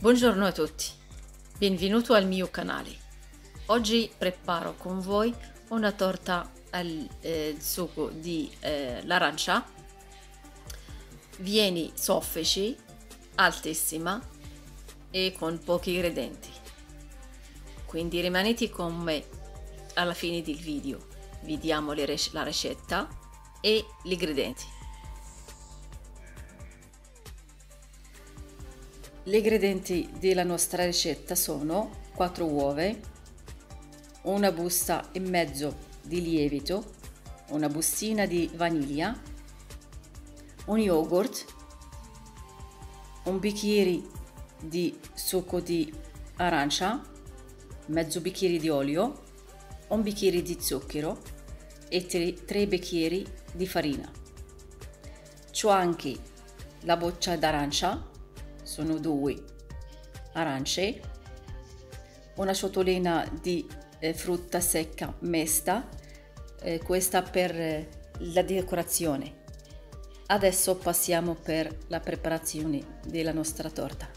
Buongiorno a tutti, benvenuto al mio canale. Oggi preparo con voi una torta al succo di l'arancia. Viene soffice, altissima e con pochi ingredienti. Quindi rimanete con me alla fine del video. Vediamo la ricetta e gli ingredienti. Gli ingredienti della nostra ricetta sono 4 uova, una busta e mezzo di lievito, una bustina di vaniglia, un yogurt, un bicchiere di succo di arancia, mezzo bicchiere di olio, un bicchiere di zucchero e 3 bicchieri di farina. C'ho anche la boccia d'arancia, sono 2 arance, una ciotolina di frutta secca mesta, questa per la decorazione. Adesso passiamo per la preparazione della nostra torta.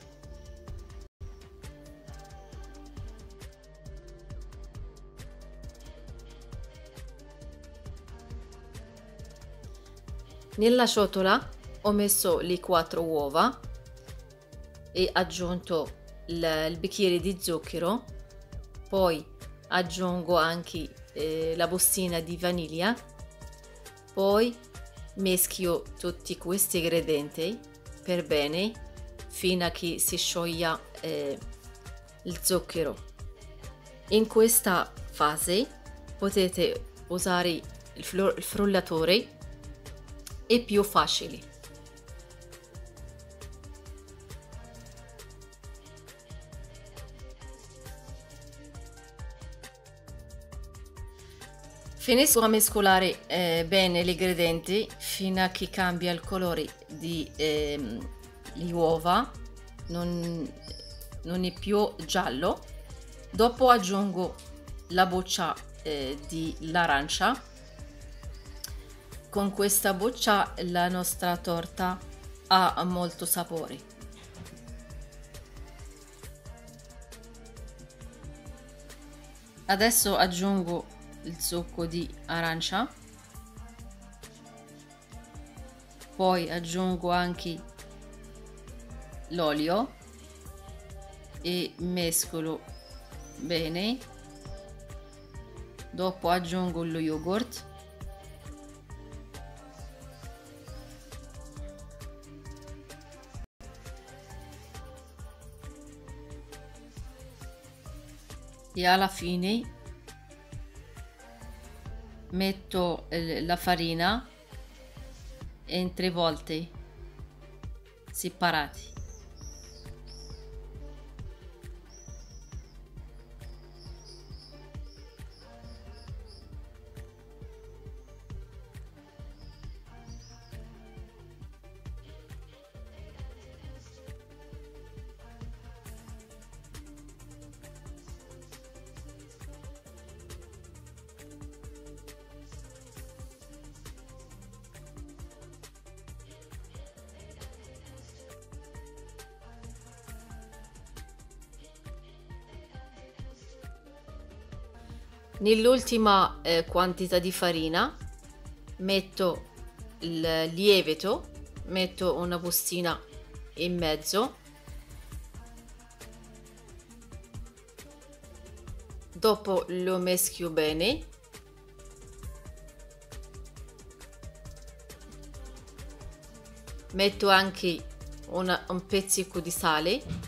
Nella ciotola ho messo le 4 uova e aggiunto il bicchiere di zucchero, poi aggiungo anche la bustina di vaniglia, poi meschio tutti questi ingredienti per bene fino a che si scioglia il zucchero. In questa fase potete usare il frullatore, è più facile. Finisco a mescolare bene gli ingredienti fino a che cambia il colore di le uova, non è più giallo. Dopo aggiungo la boccia di l'arancia. Con questa boccia la nostra torta ha molto sapore. Adesso aggiungo il succo di arancia, poi aggiungo anche l'olio e mescolo bene. Dopo aggiungo lo yogurt, e alla fine metto la farina in 3 volte separati. Nell'ultima quantità di farina metto il lievito, metto una bustina in mezzo, dopo lo meschio bene, metto anche un pizzico di sale,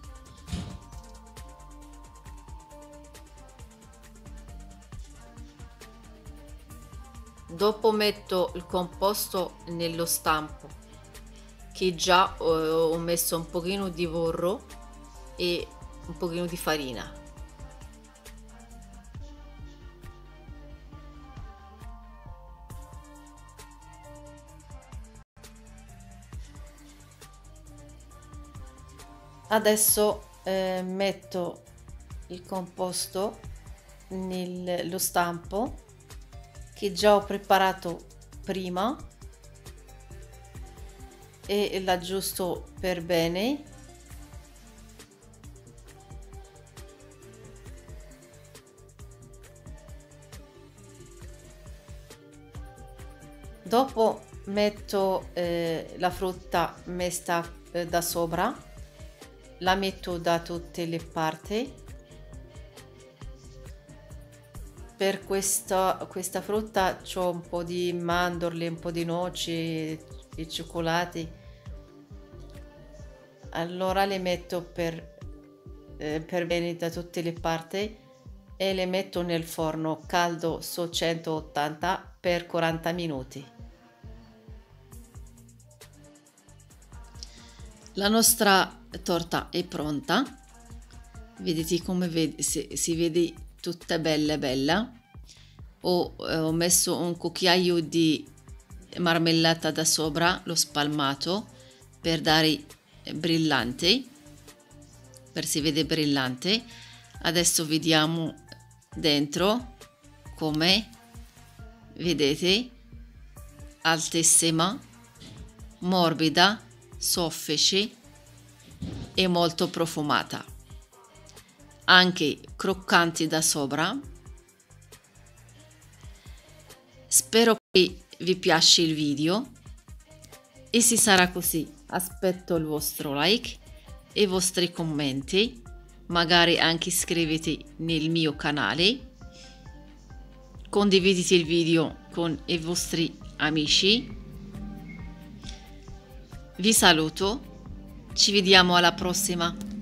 dopo metto il composto nello stampo che già ho messo un pochino di burro e un pochino di farina. Adesso metto il composto nello stampo che già ho preparato prima e l'aggiusto per bene Dopo metto la frutta messa da sopra, la metto da tutte le parti. Per questa frutta c'ho un po' di mandorle, un po' di noci e cioccolati, allora le metto per bene da tutte le parti e le metto nel forno caldo su 180 per 40 minuti. La nostra torta è pronta, vedete come si vede tutta bella bella. Ho messo un cucchiaio di marmellata da sopra, l'ho spalmato per dare brillante, per si vede brillante. Adesso vediamo dentro come vedete, altissima, morbida, soffice e molto profumata, anche croccanti da sopra. Spero che vi piace il video e se sarà così aspetto il vostro like e i vostri commenti, magari anche iscrivetevi nel mio canale, condividete il video con i vostri amici. Vi saluto, ci vediamo alla prossima.